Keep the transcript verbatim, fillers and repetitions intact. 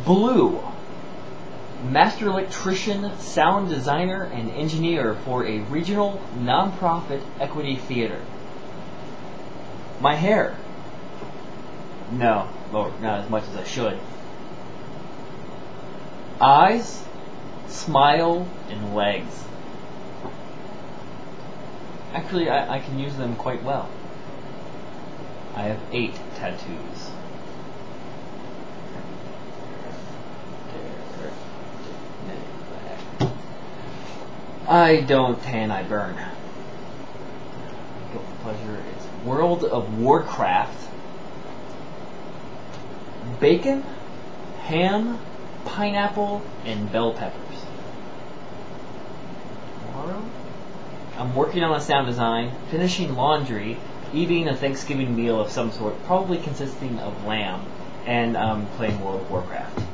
Blue. Master electrician, sound designer, and engineer for a regional non-profit equity theater. My hair. No, or not as much as I should. Eyes, smile, and legs. Actually, I, I can use them quite well. I have eight tattoos. I don't tan, I burn. Guilty pleasure is World of Warcraft. Bacon, ham, pineapple, and bell peppers. Tomorrow, I'm working on a sound design, finishing laundry, eating a Thanksgiving meal of some sort, probably consisting of lamb, and um, playing World of Warcraft.